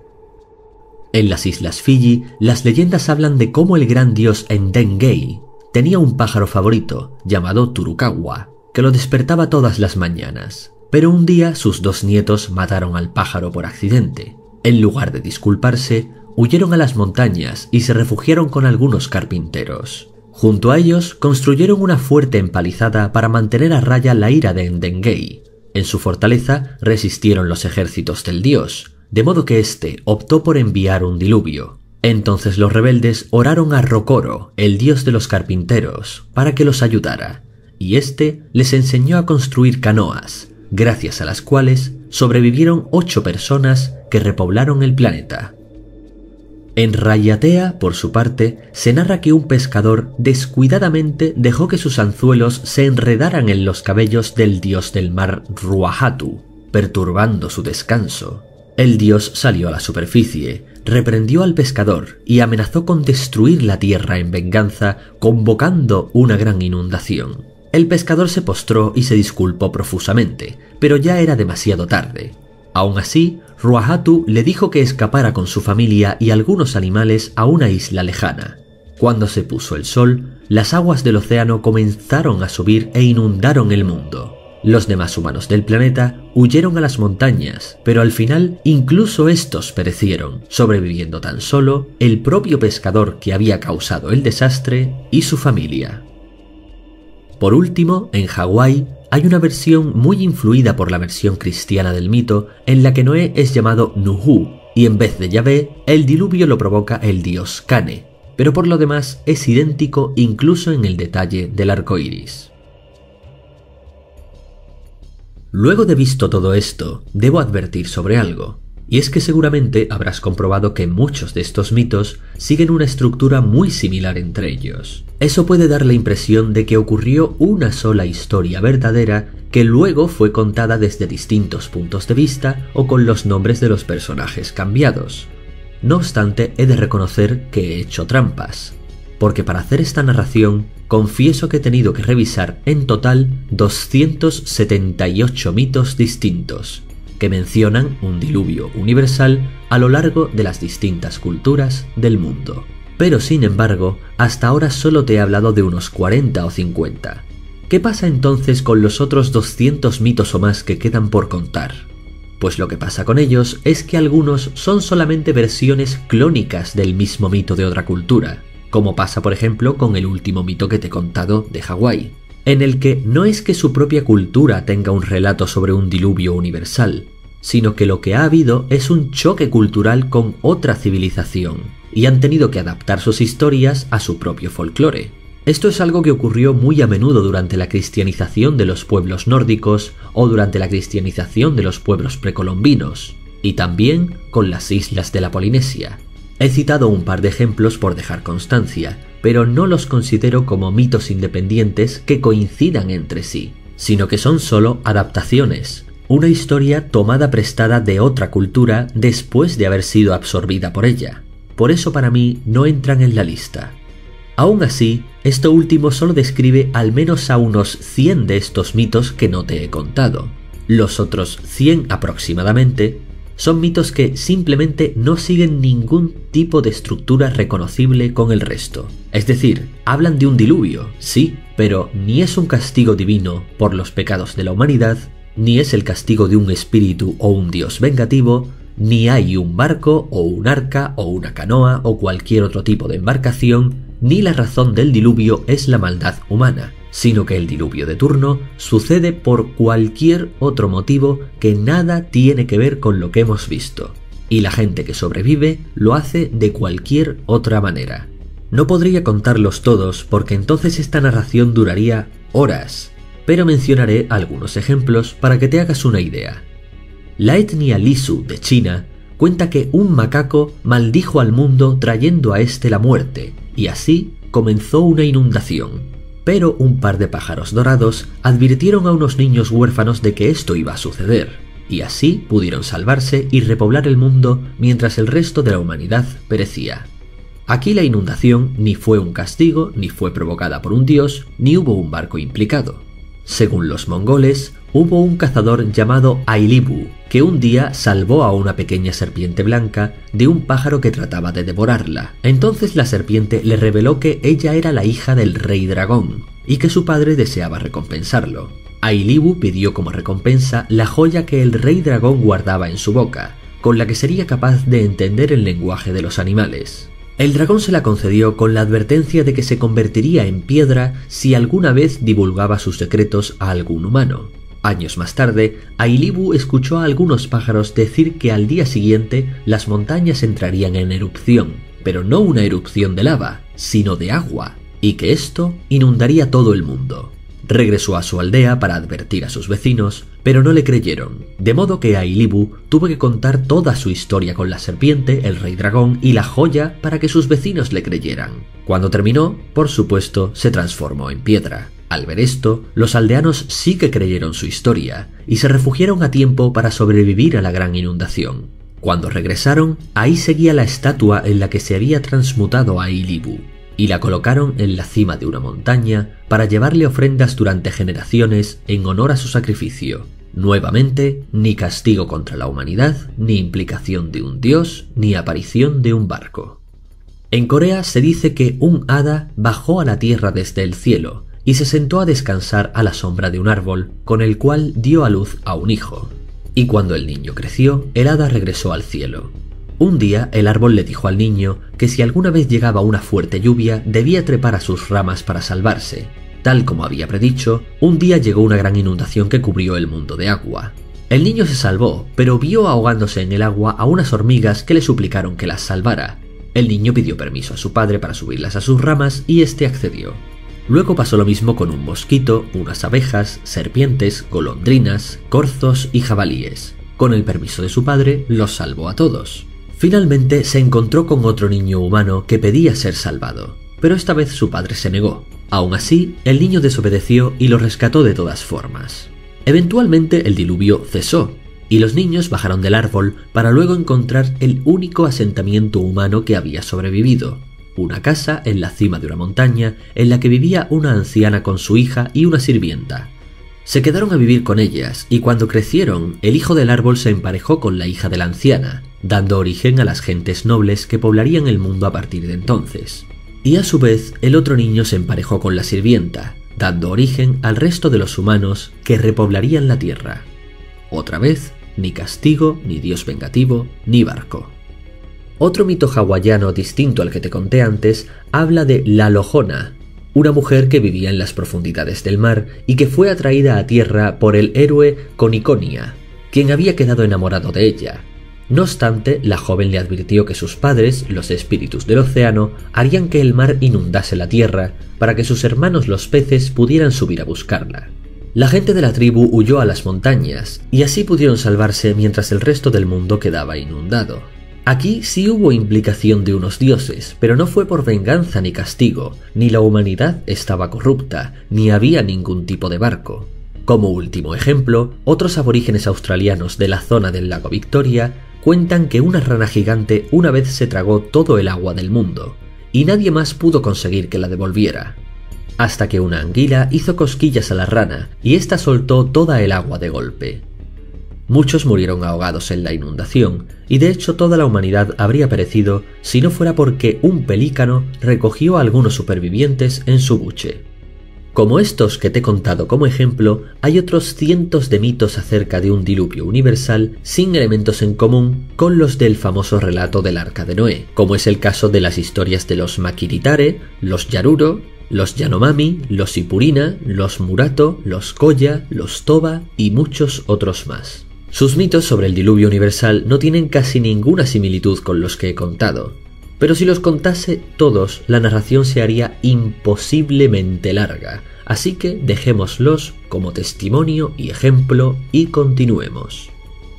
En las islas Fiji, las leyendas hablan de cómo el gran dios Ndengei tenía un pájaro favorito llamado Turukawa, que lo despertaba todas las mañanas. Pero un día sus 2 nietos mataron al pájaro por accidente. En lugar de disculparse, huyeron a las montañas y se refugiaron con algunos carpinteros. Junto a ellos construyeron una fuerte empalizada para mantener a raya la ira de Ndengei. En su fortaleza resistieron los ejércitos del dios, de modo que éste optó por enviar un diluvio. Entonces los rebeldes oraron a Rokoro, el dios de los carpinteros, para que los ayudara, y éste les enseñó a construir canoas, gracias a las cuales sobrevivieron 8 personas que repoblaron el planeta. En Rayatea, por su parte, se narra que un pescador descuidadamente dejó que sus anzuelos se enredaran en los cabellos del dios del mar Ruahatu, perturbando su descanso. El dios salió a la superficie, reprendió al pescador y amenazó con destruir la tierra en venganza, convocando una gran inundación. El pescador se postró y se disculpó profusamente, pero ya era demasiado tarde. Aún así, Ruahatu le dijo que escapara con su familia y algunos animales a una isla lejana. Cuando se puso el sol, las aguas del océano comenzaron a subir e inundaron el mundo. Los demás humanos del planeta huyeron a las montañas, pero al final incluso estos perecieron, sobreviviendo tan solo el propio pescador que había causado el desastre y su familia. Por último, en Hawái hay una versión muy influida por la versión cristiana del mito en la que Noé es llamado Nuhu y en vez de Yahvé, el diluvio lo provoca el dios Kane, pero por lo demás es idéntico incluso en el detalle del arco iris. Luego de visto todo esto, debo advertir sobre algo, y es que seguramente habrás comprobado que muchos de estos mitos siguen una estructura muy similar entre ellos. Eso puede dar la impresión de que ocurrió una sola historia verdadera que luego fue contada desde distintos puntos de vista o con los nombres de los personajes cambiados. No obstante, he de reconocer que he hecho trampas, porque para hacer esta narración confieso que he tenido que revisar en total 278 mitos distintos, que mencionan un diluvio universal a lo largo de las distintas culturas del mundo. Pero sin embargo, hasta ahora solo te he hablado de unos 40 o 50. ¿Qué pasa entonces con los otros 200 mitos o más que quedan por contar? Pues lo que pasa con ellos es que algunos son solamente versiones clónicas del mismo mito de otra cultura, como pasa por ejemplo con el último mito que te he contado de Hawái, en el que no es que su propia cultura tenga un relato sobre un diluvio universal, sino que lo que ha habido es un choque cultural con otra civilización, y han tenido que adaptar sus historias a su propio folclore. Esto es algo que ocurrió muy a menudo durante la cristianización de los pueblos nórdicos o durante la cristianización de los pueblos precolombinos, y también con las islas de la Polinesia. He citado un par de ejemplos por dejar constancia, pero no los considero como mitos independientes que coincidan entre sí, sino que son solo adaptaciones, una historia tomada prestada de otra cultura después de haber sido absorbida por ella. Por eso para mí no entran en la lista. Aún así, esto último solo describe al menos a unos 100 de estos mitos que no te he contado. Los otros 100 aproximadamente son mitos que simplemente no siguen ningún tipo de estructura reconocible con el resto. Es decir, hablan de un diluvio, sí, pero ni es un castigo divino por los pecados de la humanidad, ni es el castigo de un espíritu o un dios vengativo, ni hay un barco o un arca o una canoa o cualquier otro tipo de embarcación, ni la razón del diluvio es la maldad humana, sino que el diluvio de turno sucede por cualquier otro motivo que nada tiene que ver con lo que hemos visto, y la gente que sobrevive lo hace de cualquier otra manera. No podría contarlos todos porque entonces esta narración duraría horas, pero mencionaré algunos ejemplos para que te hagas una idea. La etnia Lisu de China cuenta que un macaco maldijo al mundo trayendo a este la muerte, y así comenzó una inundación. Pero un par de pájaros dorados advirtieron a unos niños huérfanos de que esto iba a suceder, y así pudieron salvarse y repoblar el mundo mientras el resto de la humanidad perecía. Aquí la inundación ni fue un castigo, ni fue provocada por un dios, ni hubo un barco implicado. Según los mongoles, hubo un cazador llamado Ailibu, que un día salvó a una pequeña serpiente blanca de un pájaro que trataba de devorarla. Entonces la serpiente le reveló que ella era la hija del rey dragón, y que su padre deseaba recompensarlo. Ailibu pidió como recompensa la joya que el rey dragón guardaba en su boca, con la que sería capaz de entender el lenguaje de los animales. El dragón se la concedió con la advertencia de que se convertiría en piedra si alguna vez divulgaba sus secretos a algún humano. Años más tarde, Ailibu escuchó a algunos pájaros decir que al día siguiente las montañas entrarían en erupción, pero no una erupción de lava, sino de agua, y que esto inundaría todo el mundo. Regresó a su aldea para advertir a sus vecinos, pero no le creyeron, de modo que Ailibu tuvo que contar toda su historia con la serpiente, el rey dragón y la joya para que sus vecinos le creyeran. Cuando terminó, por supuesto, se transformó en piedra. Al ver esto, los aldeanos sí que creyeron su historia y se refugiaron a tiempo para sobrevivir a la gran inundación. Cuando regresaron, ahí seguía la estatua en la que se había transmutado Ailibu, y la colocaron en la cima de una montaña para llevarle ofrendas durante generaciones en honor a su sacrificio. Nuevamente, ni castigo contra la humanidad, ni implicación de un dios, ni aparición de un barco. En Corea se dice que un hada bajó a la tierra desde el cielo y se sentó a descansar a la sombra de un árbol, con el cual dio a luz a un hijo. Y cuando el niño creció, el hada regresó al cielo. Un día el árbol le dijo al niño que si alguna vez llegaba una fuerte lluvia debía trepar a sus ramas para salvarse. Tal como había predicho, un día llegó una gran inundación que cubrió el mundo de agua. El niño se salvó, pero vio ahogándose en el agua a unas hormigas que le suplicaron que las salvara. El niño pidió permiso a su padre para subirlas a sus ramas y este accedió. Luego pasó lo mismo con un mosquito, unas abejas, serpientes, golondrinas, corzos y jabalíes. Con el permiso de su padre, los salvó a todos. Finalmente se encontró con otro niño humano que pedía ser salvado, pero esta vez su padre se negó. Aún así, el niño desobedeció y lo rescató de todas formas. Eventualmente el diluvio cesó, y los niños bajaron del árbol para luego encontrar el único asentamiento humano que había sobrevivido, una casa en la cima de una montaña en la que vivía una anciana con su hija y una sirvienta. Se quedaron a vivir con ellas, y cuando crecieron, el hijo del árbol se emparejó con la hija de la anciana, dando origen a las gentes nobles que poblarían el mundo a partir de entonces. Y a su vez, el otro niño se emparejó con la sirvienta, dando origen al resto de los humanos que repoblarían la tierra. Otra vez, ni castigo, ni dios vengativo, ni barco. Otro mito hawaiano distinto al que te conté antes habla de la Lojona, una mujer que vivía en las profundidades del mar y que fue atraída a tierra por el héroe Koniconia, quien había quedado enamorado de ella. No obstante, la joven le advirtió que sus padres, los espíritus del océano, harían que el mar inundase la tierra para que sus hermanos los peces pudieran subir a buscarla. La gente de la tribu huyó a las montañas y así pudieron salvarse mientras el resto del mundo quedaba inundado. Aquí sí hubo implicación de unos dioses, pero no fue por venganza ni castigo, ni la humanidad estaba corrupta, ni había ningún tipo de barco. Como último ejemplo, otros aborígenes australianos de la zona del lago Victoria cuentan que una rana gigante una vez se tragó todo el agua del mundo, y nadie más pudo conseguir que la devolviera. Hasta que una anguila hizo cosquillas a la rana, y ésta soltó toda el agua de golpe. Muchos murieron ahogados en la inundación, y de hecho toda la humanidad habría perecido si no fuera porque un pelícano recogió a algunos supervivientes en su buche. Como estos que te he contado como ejemplo, hay otros cientos de mitos acerca de un diluvio universal sin elementos en común con los del famoso relato del Arca de Noé, como es el caso de las historias de los Makiritare, los Yaruro, los Yanomami, los Sipurina, los Murato, los Koya, los Toba y muchos otros más. Sus mitos sobre el diluvio universal no tienen casi ninguna similitud con los que he contado, pero si los contase todos, la narración se haría imposiblemente larga, así que dejémoslos como testimonio y ejemplo y continuemos.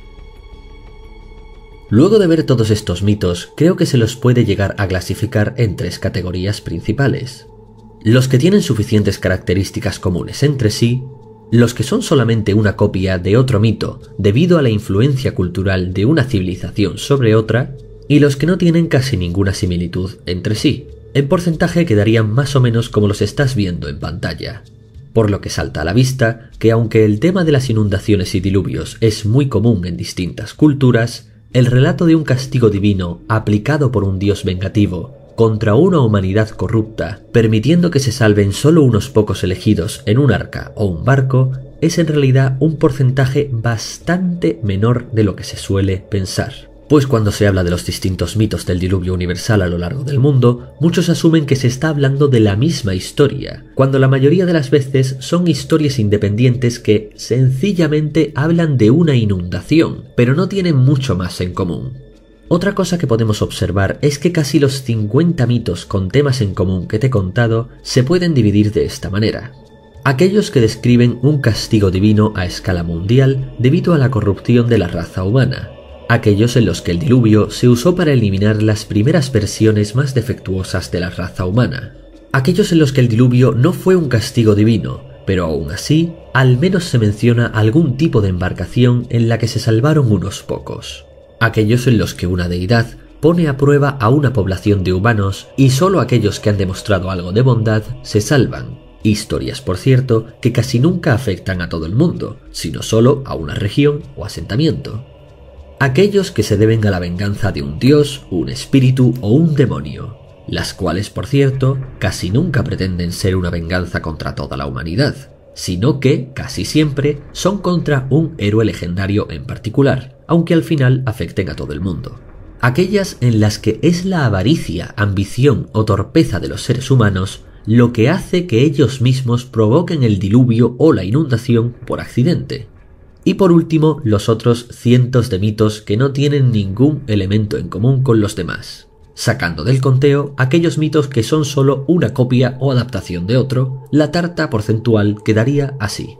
Luego de ver todos estos mitos, creo que se los puede llegar a clasificar en 3 categorías principales. Los que tienen suficientes características comunes entre sí, los que son solamente una copia de otro mito debido a la influencia cultural de una civilización sobre otra, y los que no tienen casi ninguna similitud entre sí. En porcentaje quedarían más o menos como los estás viendo en pantalla. Por lo que salta a la vista que aunque el tema de las inundaciones y diluvios es muy común en distintas culturas, el relato de un castigo divino aplicado por un dios vengativo contra una humanidad corrupta, permitiendo que se salven solo unos pocos elegidos en un arca o un barco, es en realidad un porcentaje bastante menor de lo que se suele pensar. Pues cuando se habla de los distintos mitos del diluvio universal a lo largo del mundo, muchos asumen que se está hablando de la misma historia, cuando la mayoría de las veces son historias independientes que sencillamente hablan de una inundación, pero no tienen mucho más en común. Otra cosa que podemos observar es que casi los 50 mitos con temas en común que te he contado se pueden dividir de esta manera. Aquellos que describen un castigo divino a escala mundial debido a la corrupción de la raza humana. Aquellos en los que el diluvio se usó para eliminar las primeras versiones más defectuosas de la raza humana. Aquellos en los que el diluvio no fue un castigo divino, pero aún así, al menos se menciona algún tipo de embarcación en la que se salvaron unos pocos. Aquellos en los que una deidad pone a prueba a una población de humanos y solo aquellos que han demostrado algo de bondad se salvan. Historias, por cierto, que casi nunca afectan a todo el mundo, sino solo a una región o asentamiento. Aquellos que se deben a la venganza de un dios, un espíritu o un demonio, las cuales, por cierto, casi nunca pretenden ser una venganza contra toda la humanidad, sino que, casi siempre, son contra un héroe legendario en particular, aunque al final afecten a todo el mundo. Aquellas en las que es la avaricia, ambición o torpeza de los seres humanos lo que hace que ellos mismos provoquen el diluvio o la inundación por accidente. Y por último, los otros cientos de mitos que no tienen ningún elemento en común con los demás, sacando del conteo aquellos mitos que son solo una copia o adaptación de otro. La tarta porcentual quedaría así.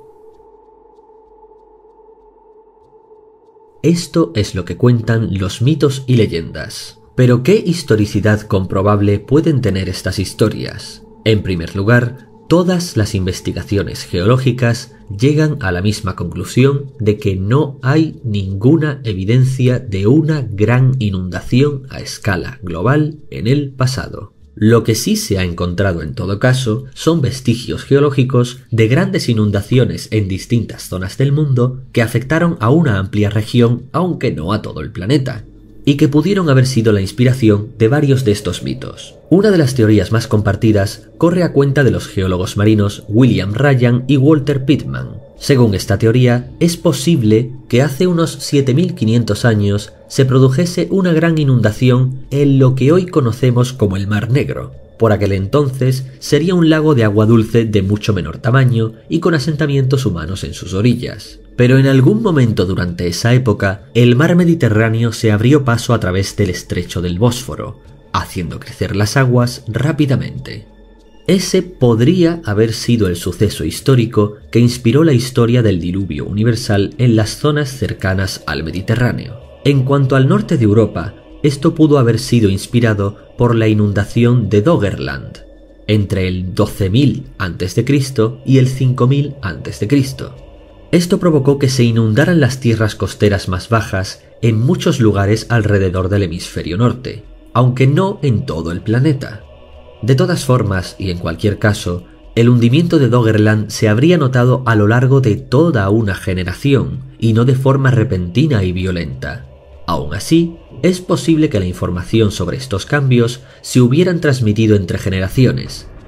Esto es lo que cuentan los mitos y leyendas. Pero ¿qué historicidad comprobable pueden tener estas historias? En primer lugar, todas las investigaciones geológicas llegan a la misma conclusión de que no hay ninguna evidencia de una gran inundación a escala global en el pasado. Lo que sí se ha encontrado en todo caso son vestigios geológicos de grandes inundaciones en distintas zonas del mundo que afectaron a una amplia región, aunque no a todo el planeta, y que pudieron haber sido la inspiración de varios de estos mitos. Una de las teorías más compartidas corre a cuenta de los geólogos marinos William Ryan y Walter Pitman. Según esta teoría, es posible que hace unos 7500 años se produjese una gran inundación en lo que hoy conocemos como el Mar Negro. Por aquel entonces sería un lago de agua dulce de mucho menor tamaño y con asentamientos humanos en sus orillas. Pero en algún momento durante esa época, el mar Mediterráneo se abrió paso a través del estrecho del Bósforo, haciendo crecer las aguas rápidamente. Ese podría haber sido el suceso histórico que inspiró la historia del diluvio universal en las zonas cercanas al Mediterráneo. En cuanto al norte de Europa, esto pudo haber sido inspirado por la inundación de Doggerland, entre el 12.000 a.C. y el 5.000 a.C. Esto provocó que se inundaran las tierras costeras más bajas en muchos lugares alrededor del hemisferio norte, aunque no en todo el planeta. De todas formas, y en cualquier caso, el hundimiento de Doggerland se habría notado a lo largo de toda una generación, y no de forma repentina y violenta. Aún así, es posible que la información sobre estos cambios se hubieran transmitido entre generaciones,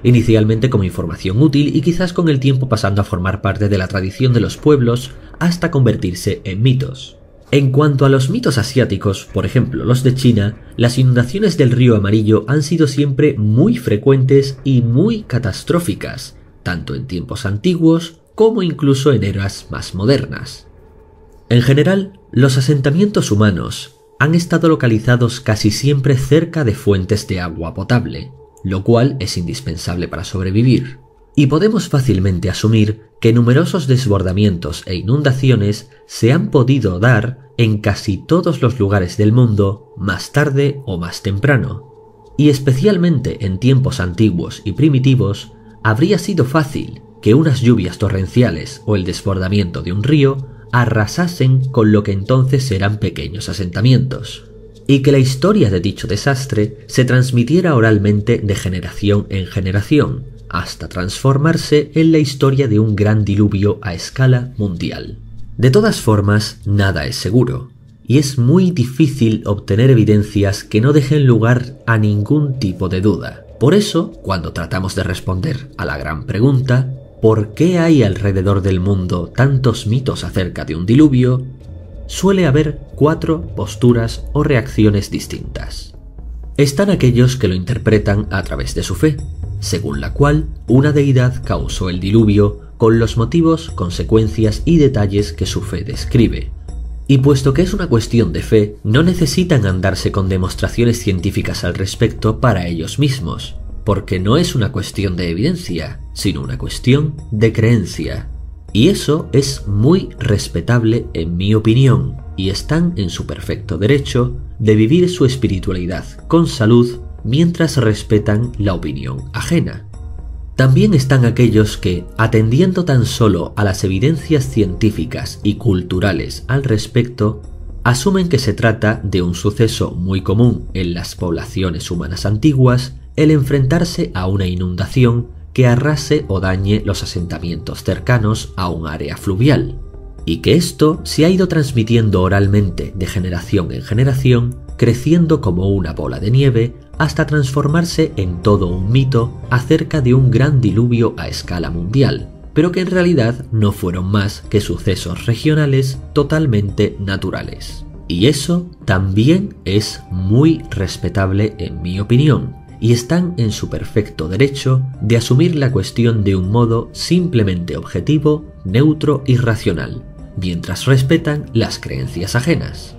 inicialmente como información útil y quizás con el tiempo pasando a formar parte de la tradición de los pueblos hasta convertirse en mitos. En cuanto a los mitos asiáticos, por ejemplo los de China, las inundaciones del río Amarillo han sido siempre muy frecuentes y muy catastróficas, tanto en tiempos antiguos como incluso en eras más modernas. En general, los asentamientos humanos han estado localizados casi siempre cerca de fuentes de agua potable, lo cual es indispensable para sobrevivir. Y podemos fácilmente asumir que numerosos desbordamientos e inundaciones se han podido dar en casi todos los lugares del mundo más tarde o más temprano. Y especialmente en tiempos antiguos y primitivos, habría sido fácil que unas lluvias torrenciales o el desbordamiento de un río arrasasen con lo que entonces eran pequeños asentamientos, y que la historia de dicho desastre se transmitiera oralmente de generación en generación, hasta transformarse en la historia de un gran diluvio a escala mundial. De todas formas, nada es seguro, y es muy difícil obtener evidencias que no dejen lugar a ningún tipo de duda. Por eso, cuando tratamos de responder a la gran pregunta, ¿por qué hay alrededor del mundo tantos mitos acerca de un diluvio?, suele haber 4 posturas o reacciones distintas. Están aquellos que lo interpretan a través de su fe, según la cual una deidad causó el diluvio con los motivos, consecuencias y detalles que su fe describe. Y puesto que es una cuestión de fe, no necesitan andarse con demostraciones científicas al respecto para ellos mismos, porque no es una cuestión de evidencia, sino una cuestión de creencia. Y eso es muy respetable en mi opinión, y están en su perfecto derecho de vivir su espiritualidad con salud mientras respetan la opinión ajena. También están aquellos que, atendiendo tan solo a las evidencias científicas y culturales al respecto, asumen que se trata de un suceso muy común en las poblaciones humanas antiguas el enfrentarse a una inundación que arrase o dañe los asentamientos cercanos a un área fluvial, y que esto se ha ido transmitiendo oralmente de generación en generación, creciendo como una bola de nieve hasta transformarse en todo un mito acerca de un gran diluvio a escala mundial, pero que en realidad no fueron más que sucesos regionales totalmente naturales. Y eso también es muy respetable en mi opinión, y están en su perfecto derecho de asumir la cuestión de un modo simplemente objetivo, neutro y racional, mientras respetan las creencias ajenas.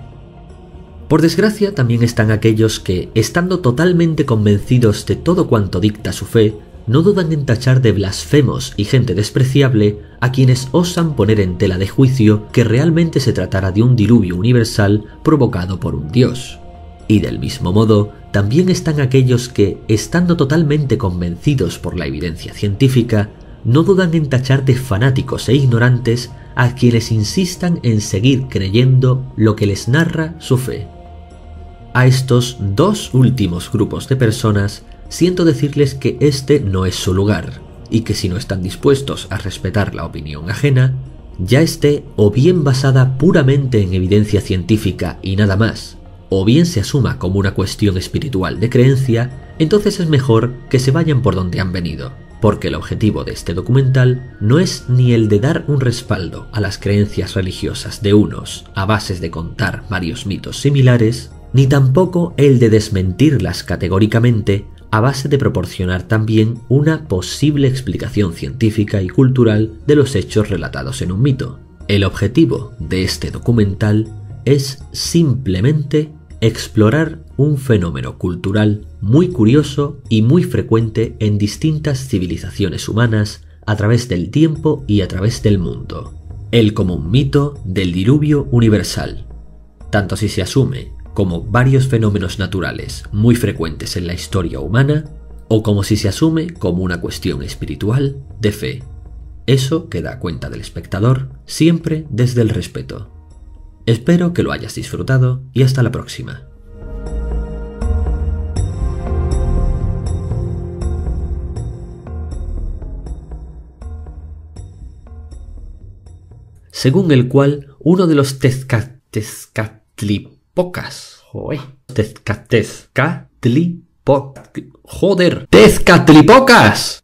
Por desgracia, también están aquellos que, estando totalmente convencidos de todo cuanto dicta su fe, no dudan en tachar de blasfemos y gente despreciable a quienes osan poner en tela de juicio que realmente se tratara de un diluvio universal provocado por un dios. Y del mismo modo, también están aquellos que, estando totalmente convencidos por la evidencia científica, no dudan en tachar de fanáticos e ignorantes a quienes insistan en seguir creyendo lo que les narra su fe. A estos 2 últimos grupos de personas siento decirles que este no es su lugar, y que si no están dispuestos a respetar la opinión ajena, ya esté o bien basada puramente en evidencia científica y nada más, o bien se asuma como una cuestión espiritual de creencia, entonces es mejor que se vayan por donde han venido, porque el objetivo de este documental no es ni el de dar un respaldo a las creencias religiosas de unos a bases de contar varios mitos similares, ni tampoco el de desmentirlas categóricamente a base de proporcionar también una posible explicación científica y cultural de los hechos relatados en un mito. El objetivo de este documental es simplemente explorar un fenómeno cultural muy curioso y muy frecuente en distintas civilizaciones humanas a través del tiempo y a través del mundo, el común mito del diluvio universal, tanto si se asume como varios fenómenos naturales muy frecuentes en la historia humana, o como si se asume como una cuestión espiritual de fe. Eso queda a cuenta del espectador, siempre desde el respeto. Espero que lo hayas disfrutado y hasta la próxima. Según el cual uno de los Tezcatlipocas ¡Joder! ¡Tezcatlipocas!